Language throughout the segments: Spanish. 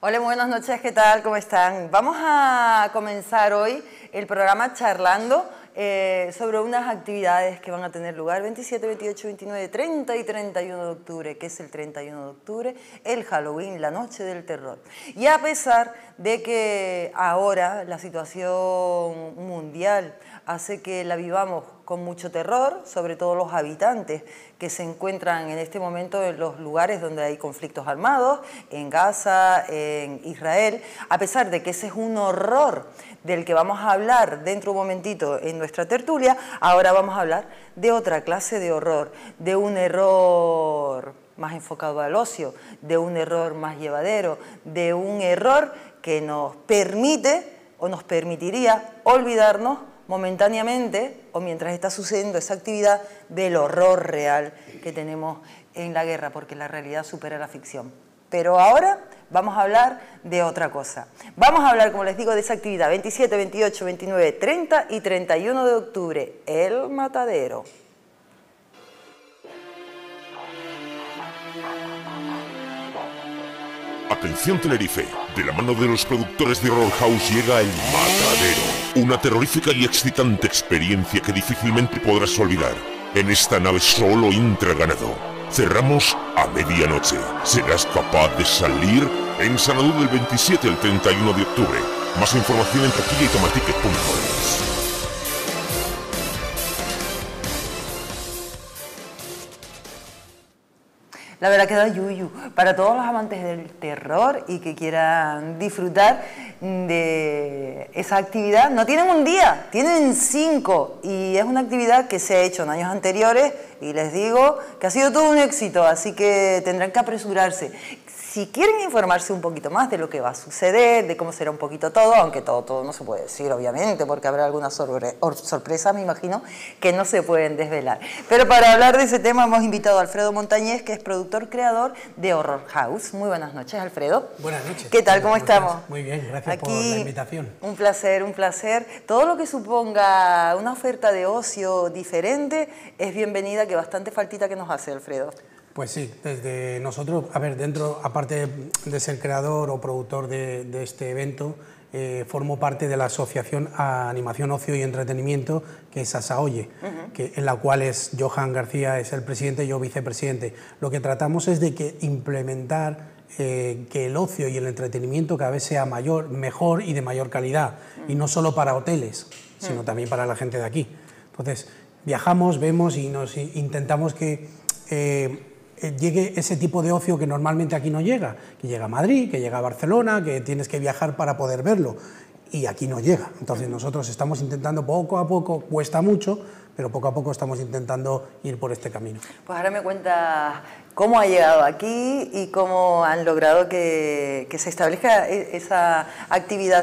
Hola, buenas noches, ¿qué tal? ¿Cómo están? Vamos a comenzar hoy el programa charlando sobre unas actividades que van a tener lugar 27, 28, 29, 30 y 31 de octubre. ¿Qué es el 31 de octubre? El Halloween, la noche del terror. Y a pesar de que ahora la situación mundial hace que la vivamos con mucho terror, sobre todo los habitantes que se encuentran en este momento en los lugares donde hay conflictos armados, en Gaza, en Israel, a pesar de que ese es un horror del que vamos a hablar dentro de un momentito en nuestra tertulia, ahora vamos a hablar de otra clase de horror, de un error más enfocado al ocio, de un error más llevadero, de un error que nos permite o nos permitiría olvidarnos momentáneamente o mientras está sucediendo esa actividad del horror real que tenemos en la guerra, porque la realidad supera la ficción. Pero ahora vamos a hablar de otra cosa. Vamos a hablar, como les digo, de esa actividad 27, 28, 29, 30 y 31 de octubre, el matadero. Atención Tenerife, de la mano de los productores de Horror House llega El Matadero, una terrorífica y excitante experiencia que difícilmente podrás olvidar. En esta nave solo entra ganado. Cerramos a medianoche. ¿Serás capaz de salir? En Sanadú del 27 al 31 de octubre. Más información en taquilla y tomaticket.es. La verdad que da yuyu para todos los amantes del terror y que quieran disfrutar de esa actividad. No tienen un día, tienen 5 y es una actividad que se ha hecho en años anteriores y les digo que ha sido todo un éxito, así que tendrán que apresurarse. Si quieren informarse un poquito más de lo que va a suceder, de cómo será un poquito todo, aunque todo no se puede decir, obviamente, porque habrá alguna sorpresa, me imagino, que no se pueden desvelar. Pero para hablar de ese tema hemos invitado a Alfredo Montañés, que es productor creador de Horror House. Muy buenas noches, Alfredo. Buenas noches. ¿Qué tal? ¿Cómo estamos? Muy bien, gracias por la invitación. Un placer, un placer. Todo lo que suponga una oferta de ocio diferente es bienvenida, que bastante faltita que nos hace, Alfredo. Pues sí, desde nosotros, a ver, dentro, aparte de ser creador o productor de este evento, formo parte de la Asociación a Animación, Ocio y Entretenimiento, que es ASAOYE, en la cual es Johan García, es el presidente y yo vicepresidente. Lo que tratamos es de que implementar que el ocio y el entretenimiento cada vez sea mayor, mejor y de mayor calidad, y no solo para hoteles, sino también para la gente de aquí. Entonces, viajamos, vemos y nos intentamos que llegue ese tipo de ocio que normalmente aquí no llega, que llega a Madrid, que llega a Barcelona, que tienes que viajar para poder verlo, y aquí no llega. Entonces nosotros estamos intentando poco a poco, cuesta mucho, pero poco a poco estamos intentando ir por este camino. Pues ahora me cuentas cómo ha llegado aquí y cómo han logrado que se establezca esa actividad.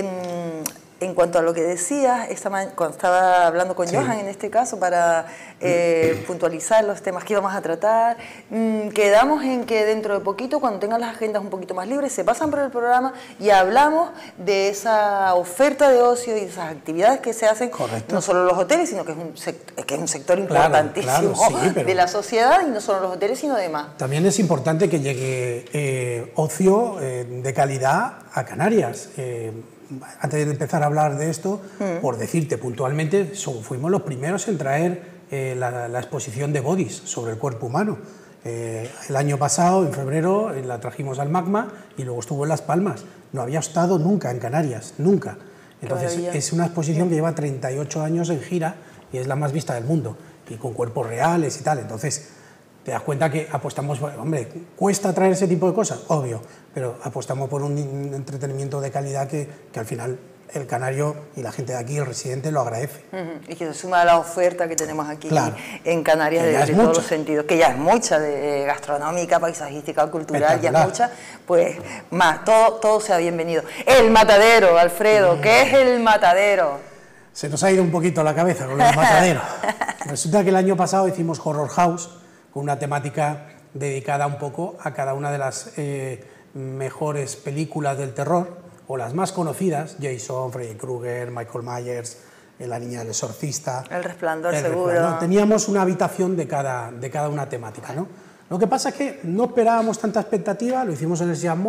En cuanto a lo que decías, cuando estaba hablando con Johan en este caso para puntualizar los temas que íbamos a tratar, quedamos en que dentro de poquito, cuando tengan las agendas un poquito más libres, se pasan por el programa y hablamos de esa oferta de ocio y esas actividades que se hacen, no solo en los hoteles, sino que es un sector importantísimo de la sociedad, y no solo los hoteles, sino demás. También es importante que llegue ocio de calidad a Canarias. Antes de empezar a hablar de esto, por decirte puntualmente, fuimos los primeros en traer la exposición de bodies sobre el cuerpo humano. El año pasado, en febrero, la trajimos al Magma y luego estuvo en Las Palmas. No había estado nunca en Canarias, nunca. Entonces es una exposición que lleva 38 años en gira y es la más vista del mundo, y con cuerpos reales y tal. Entonces te das cuenta que apostamos, hombre, cuesta traer ese tipo de cosas, obvio, pero apostamos por un entretenimiento de calidad que al final el canario y la gente de aquí, el residente, lo agradece. Y que se suma a la oferta que tenemos aquí en Canarias de todos los sentidos, que ya es mucha, de gastronómica, paisajística, cultural, ya es mucha, pues más, todo sea bienvenido. El matadero, Alfredo, ¿qué es el matadero? Se nos ha ido un poquito la cabeza con el matadero. Resulta que el año pasado hicimos Horror House, con una temática dedicada un poco a cada una de las mejores películas del terror, o las más conocidas: Jason, Freddy Krueger, Michael Myers, La niña del exorcista, El Resplandor, seguro. Teníamos una habitación de cada una temática, ¿no? Lo que pasa es que no esperábamos tanta expectativa, lo hicimos en el Siam Mall,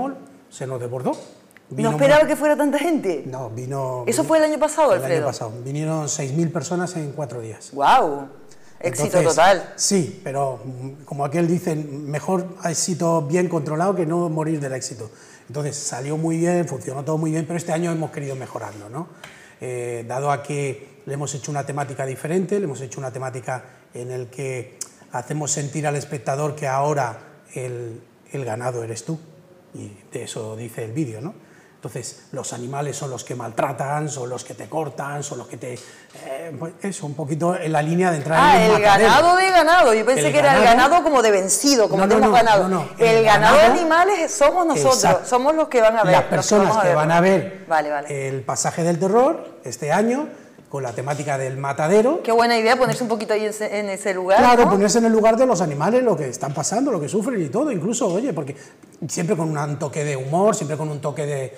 se nos desbordó. ¿No esperaba que fuera tanta gente? No, vino... ¿Eso fue el año pasado, Alfredo? El año pasado. Vinieron 6.000 personas en 4 días. ¡Guau! Éxito total. Sí, pero como aquel dice, mejor éxito bien controlado que no morir del éxito. Entonces salió muy bien, funcionó todo muy bien, pero este año hemos querido mejorarlo, ¿no? Dado a que le hemos hecho una temática diferente, le hemos hecho una temática en el que hacemos sentir al espectador que ahora el ganado eres tú, y de eso dice el vídeo, ¿no? Entonces, los animales son los que maltratan, son los que te cortan, son los que te... pues eso, un poquito en la línea de entrar en el matadero. Ganado de ganado. Yo pensé que era el ganado como de vencido, como tenemos ganado. No. El ganado de animales somos nosotros, exacto. Somos los que van a ver. Las personas que van a ver vale. el pasaje del terror este año, con la temática del matadero. Qué buena idea ponerse un poquito ahí en ese lugar. Claro, ¿no? Ponerse en el lugar de los animales, lo que están pasando, lo que sufren y todo, incluso, oye, porque siempre con un toque de humor, siempre con un toque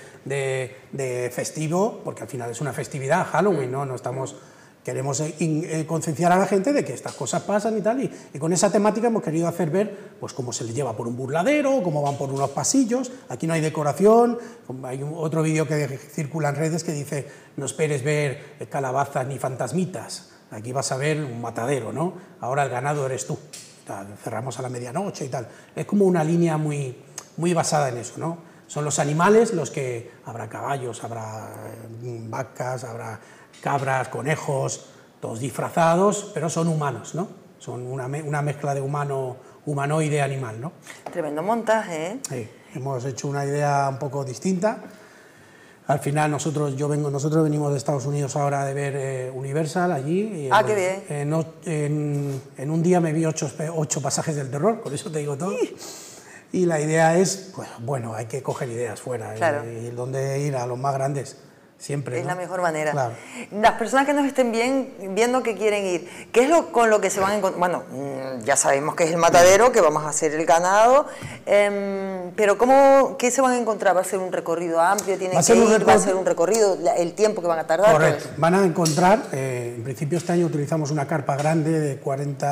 de festivo, porque al final es una festividad, Halloween, ¿no? Queremos concienciar a la gente de que estas cosas pasan y tal, y con esa temática hemos querido hacer ver pues cómo se les lleva por un burladero, cómo van por unos pasillos. Aquí no hay decoración, hay otro vídeo que circula en redes que dice no esperes ver calabazas ni fantasmitas, aquí vas a ver un matadero, ¿no? Ahora el ganado eres tú, cerramos a la medianoche y tal. Es como una línea muy basada en eso, ¿no? Son los animales los que... habrá caballos, habrá vacas, habrá cabras, conejos, todos disfrazados, pero son humanos, ¿no? Son una mezcla de humanoide animal, ¿no? Tremendo montaje, ¿eh? Sí, hemos hecho una idea un poco distinta. Al final nosotros venimos de Estados Unidos ahora de ver Universal allí. Y, qué bien. En un día me vi 8 pasajes del terror, con eso te digo todo. Y la idea es, pues, bueno, hay que coger ideas fuera, claro. Y dónde ir a los más grandes. Siempre, es ¿no? la mejor manera. Claro. Las personas que nos estén viendo que quieren ir, ¿qué es con lo que se van a encontrar? Bueno, ya sabemos que es el matadero, que vamos a hacer el ganado, pero ¿qué se van a encontrar? ¿Va a ser un recorrido amplio? ¿Va a ser un recorrido? ¿El tiempo que van a tardar? Correcto. Van a encontrar, en principio este año utilizamos una carpa grande de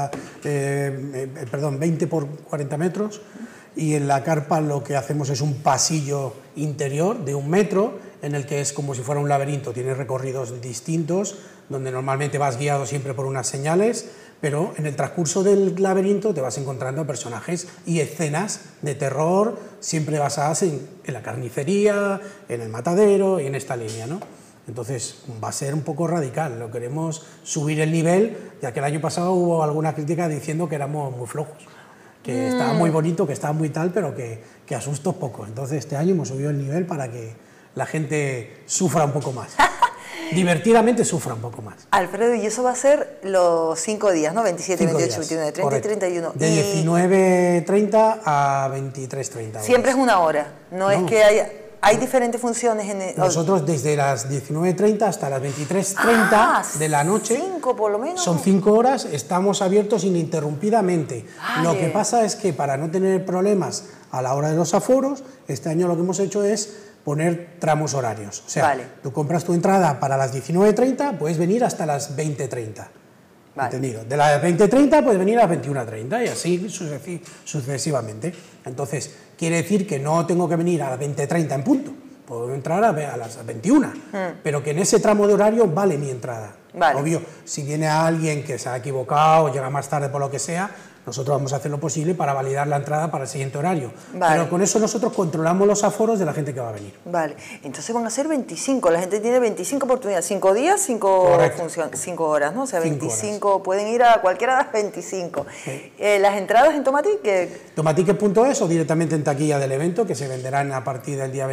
20 por 40 metros, y en la carpa lo que hacemos es un pasillo interior de 1 metro, en el que es como si fuera un laberinto, tiene recorridos distintos, donde normalmente vas guiado siempre por unas señales, pero en el transcurso del laberinto te vas encontrando personajes y escenas de terror, siempre basadas en la carnicería, en el matadero y en esta línea, ¿no? Entonces va a ser un poco radical, lo queremos subir el nivel, ya que el año pasado hubo alguna crítica diciendo que éramos muy flojos, que estaba muy bonito, que estaba muy tal, pero que asustó poco. Entonces este año hemos subido el nivel para que la gente sufra un poco más. Divertidamente sufra un poco más. Alfredo, y eso va a ser los 5 días, ¿no? 27, 28, 29, 30 correcto. Y 31. De 19:30 a 23:30. Siempre es una hora, no es que hay diferentes funciones en Nosotros desde las 19:30 hasta las 23:30 de la noche, 5 por lo menos. Son 5 horas, estamos abiertos ininterrumpidamente. Vale. Lo que pasa es que para no tener problemas a la hora de los aforos, este año lo que hemos hecho es poner tramos horarios. O sea, vale. Tú compras tu entrada para las 19:30, puedes venir hasta las 20:30. Vale. ¿Entendido? De las 20:30 puedes venir a las 21:30 y así sucesivamente. Entonces, quiere decir que no tengo que venir a las 20:30 en punto, puedo entrar a las 21, pero que en ese tramo de horario vale mi entrada. Vale. Obvio, si viene alguien que se ha equivocado, llega más tarde por lo que sea, nosotros vamos a hacer lo posible para validar la entrada para el siguiente horario. Vale. Pero con eso nosotros controlamos los aforos de la gente que va a venir. Vale, entonces van a ser 25, la gente tiene 25 oportunidades, 5 días, 5 horas, ¿no? O sea, 25, pueden ir a cualquiera de las 25. Sí. Las entradas en Tomatique... Tomatique.es o directamente en taquilla del evento, que se venderán a partir del día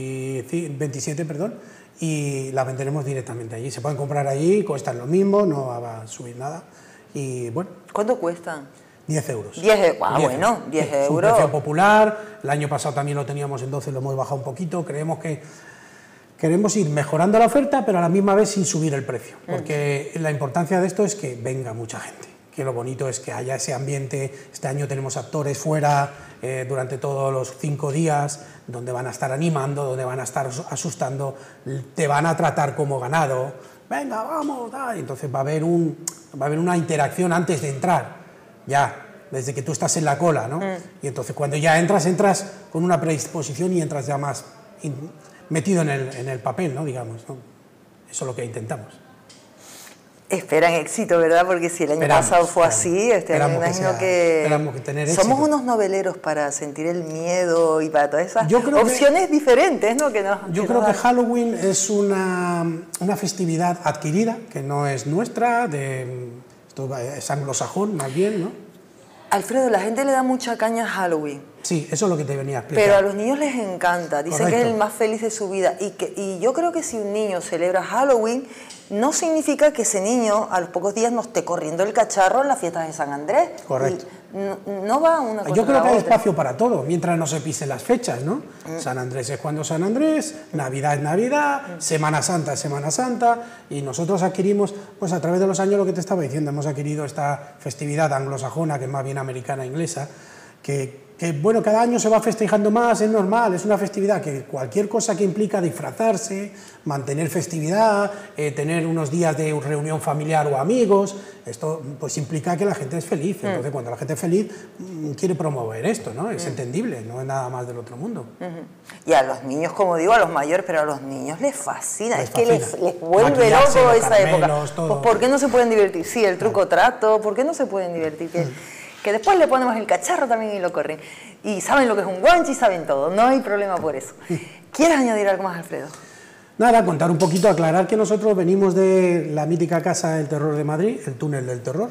27, y las venderemos directamente allí. Se pueden comprar allí, cuestan lo mismo, no va a subir nada. Y bueno. ¿Cuánto cuestan? 10 euros. 10 euros. Es un precio popular, el año pasado también lo teníamos, entonces lo hemos bajado un poquito. Creemos que queremos ir mejorando la oferta, pero a la misma vez sin subir el precio, porque la importancia de esto es que venga mucha gente, que lo bonito es que haya ese ambiente. Este año tenemos actores fuera durante todos los 5 días, donde van a estar animando, donde van a estar asustando, te van a tratar como ganado, venga, vamos, y entonces va a haber una interacción antes de entrar. Ya, desde que tú estás en la cola, ¿no? Y entonces cuando ya entras con una predisposición y entras ya más metido en el papel, ¿no? Digamos, ¿no? Eso es lo que intentamos. Esperan éxito, ¿verdad? Porque si el año pasado fue así, me imagino que tener somos éxito. Unos noveleros para sentir el miedo y para todas esas opciones diferentes, ¿no? Yo creo que Halloween es una festividad adquirida, que no es nuestra, esto es anglosajón más bien, ¿no? Alfredo, la gente le da mucha caña a Halloween. Sí, eso es lo que te venía a explicar. Pero a los niños les encanta, dicen que es el más feliz de su vida. Y yo creo que si un niño celebra Halloween, no significa que ese niño a los pocos días no esté corriendo el cacharro en las fiestas de San Andrés. Correcto. No va una cosa. Yo creo que hay espacio para todo, mientras no se pisen las fechas, ¿no? San Andrés es cuando San Andrés, Navidad es Navidad, Semana Santa es Semana Santa, y nosotros adquirimos, pues a través de los años, lo que te estaba diciendo, hemos adquirido esta festividad anglosajona, que es más bien americana e inglesa, que bueno, cada año se va festejando más, es normal, es una festividad que cualquier cosa que implica disfrazarse, mantener festividad, tener unos días de reunión familiar o amigos, esto pues implica que la gente es feliz. Entonces cuando la gente es feliz quiere promover esto, ¿no? Es entendible, no es nada más del otro mundo. Y a los niños, como digo, a los mayores, pero a los niños les fascina, es que les vuelve loco esa época. Todo. Pues ¿por qué no se pueden divertir? Sí, el truco trato, ¿por qué no se pueden divertir? Que después le ponemos el cacharro también y lo corren. Y saben lo que es un guanchi, saben todo, no hay problema por eso. ¿Quieres añadir algo más, Alfredo? Nada, contar un poquito, aclarar que nosotros venimos de la mítica Casa del Terror de Madrid, el Túnel del Terror.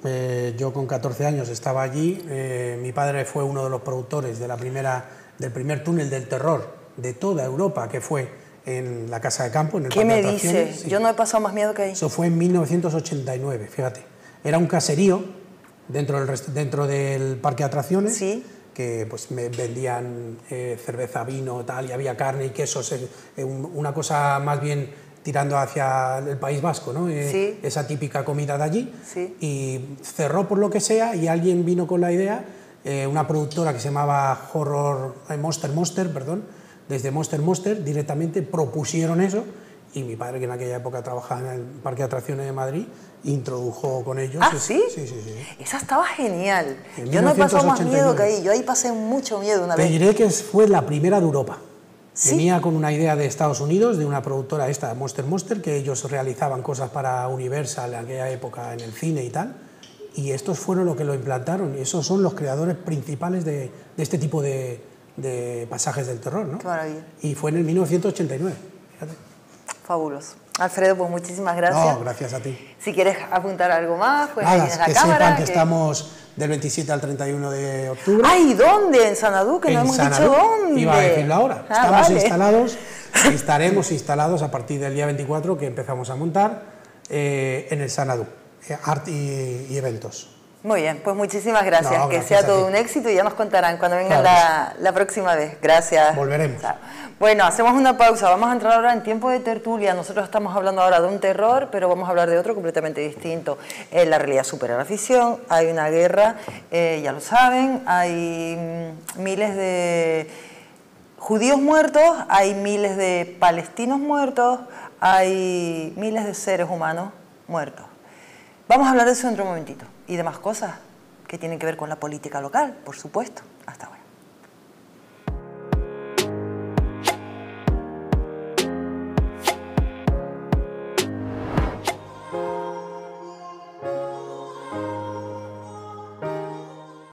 Yo con 14 años estaba allí, mi padre fue uno de los productores del primer Túnel del Terror de toda Europa, que fue en la Casa de Campo, en el ¿Qué Parque me de Atracciones. dices? Sí. Yo no he pasado más miedo que ahí. Eso fue en 1989, fíjate. Era un caserío dentro del parque de atracciones, sí, que pues me vendían cerveza, vino, tal, y había carne y quesos, una cosa más bien tirando hacia el País Vasco, ¿no? Sí. Esa típica comida de allí. Sí. Y cerró por lo que sea, y alguien vino con la idea, una productora que se llamaba Monster, desde Monster directamente propusieron eso, y mi padre, que en aquella época trabajaba en el Parque de Atracciones de Madrid, introdujo con ellos. ¿Ah, sí? Sí. Esa estaba genial. Yo no he pasado más miedo que ahí, yo ahí pasé mucho miedo una vez. Te diré que fue la primera de Europa. ¿Sí? Venía con una idea de Estados Unidos, de una productora esta, Monster, que ellos realizaban cosas para Universal en aquella época en el cine y tal, y estos fueron los que lo implantaron, y esos son los creadores principales de este tipo de pasajes del terror, ¿no? Qué maravilla. Y fue en el 1989, fíjate. Fabuloso. Alfredo, pues muchísimas gracias. No, gracias a ti. Si quieres apuntar algo más, pues ahí tienes la que cámara. Sepan que estamos del 27 al 31 de octubre. ¡Ay! ¿Dónde? En Sanadú, que no hemos dicho dónde. Iba a decirlo ahora. Estamos vale. Estaremos instalados a partir del día 24, que empezamos a montar, en el Sanadú, Art y Eventos. Muy bien, pues muchísimas gracias. No, que gracias sea todo un éxito y ya nos contarán cuando vengan la próxima vez. Gracias. Volveremos. Chao. Bueno, hacemos una pausa. Vamos a entrar ahora en tiempo de tertulia. Nosotros estamos hablando ahora de un terror, pero vamos a hablar de otro completamente distinto. La realidad supera la ficción. Hay una guerra, ya lo saben. Hay miles de judíos muertos, hay miles de palestinos muertos, hay miles de seres humanos muertos. Vamos a hablar de eso dentro de un momentito. Y demás cosas que tienen que ver con la política local, por supuesto. Hasta ahora.